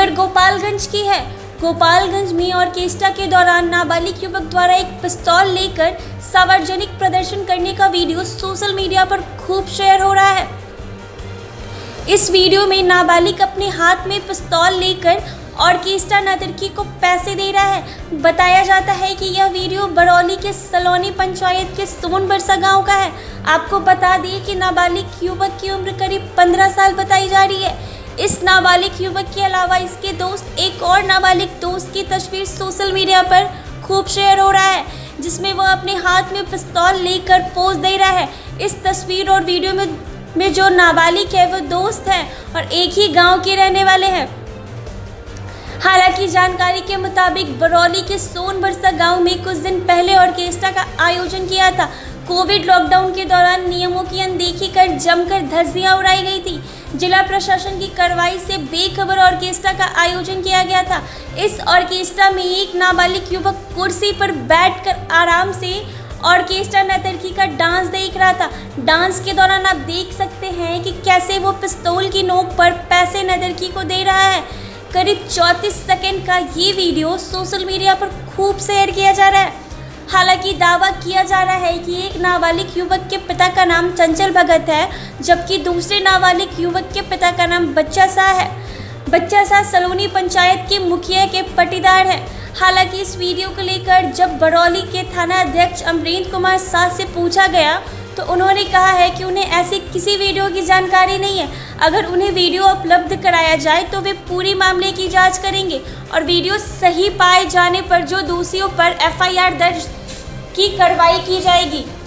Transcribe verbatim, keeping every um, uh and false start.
खबर गोपालगंज की है। गोपालगंज में ऑर्केस्ट्रा के दौरान नाबालिग युवक द्वारा एक पिस्तौल लेकर सार्वजनिक प्रदर्शन करने का वीडियो सोशल मीडिया पर खूब शेयर हो रहा है। इस वीडियो में नाबालिग अपने हाथ में पिस्तौल लेकर ऑर्केस्ट्रा नर्तकी को पैसे दे रहा है। बताया जाता है कि यह वीडियो बरौली के सलोनी पंचायत के सोनबरसा गांव का है। आपको बता दें कि नाबालिग युवक की उम्र करीब पंद्रह साल बताई जा रही है। इस नाबालिग युवक के अलावा इसके दोस्त एक और नाबालिग दोस्त की तस्वीर सोशल मीडिया पर खूब शेयर हो रहा है, जिसमें वह अपने हाथ में पिस्तौल लेकर पोज दे रहा है। इस तस्वीर और वीडियो में में जो नाबालिग है वो दोस्त हैं और एक ही गांव के रहने वाले हैं। हालांकि जानकारी के मुताबिक बरौली के सोनबरसा गांव में कुछ दिन पहले ऑर्केस्ट्रा का आयोजन किया था। कोविड लॉकडाउन के दौरान नियमों की अनदेखी कर जमकर धज्जियां उड़ाई गई थी। जिला प्रशासन की कार्रवाई से बेखबर ऑर्केस्ट्रा का आयोजन किया गया था। इस ऑर्केस्ट्रा में एक नाबालिग युवक कुर्सी पर बैठकर आराम से ऑर्केस्ट्रा नर्तकी का डांस देख रहा था। डांस के दौरान आप देख सकते हैं कि कैसे वो पिस्तौल की नोक पर पैसे नर्तकी को दे रहा है। करीब चौंतीस सेकंड का ये वीडियो सोशल मीडिया पर खूब शेयर किया जा रहा है। हालांकि दावा किया जा रहा है कि एक नाबालिग युवक के पिता का नाम चंचल भगत है, जबकि दूसरे नाबालिग युवक के पिता का नाम बच्चा शाह है। बच्चा शाह सलोनी पंचायत के मुखिया के पटीदार हैं। हालांकि इस वीडियो को लेकर जब बरौली के थाना अध्यक्ष अमरेंद्र कुमार शाह से पूछा गया तो उन्होंने कहा है कि उन्हें ऐसी किसी वीडियो की जानकारी नहीं है। अगर उन्हें वीडियो उपलब्ध कराया जाए तो वे पूरी मामले की जांच करेंगे और वीडियो सही पाए जाने पर जो दोषियों पर एफ आई आर दर्ज की कार्रवाई की जाएगी।